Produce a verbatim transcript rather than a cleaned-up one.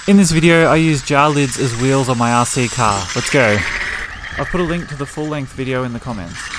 In this video, I use jar lids as wheels on my R C car. Let's go. I've put a link to the full-length video in the comments.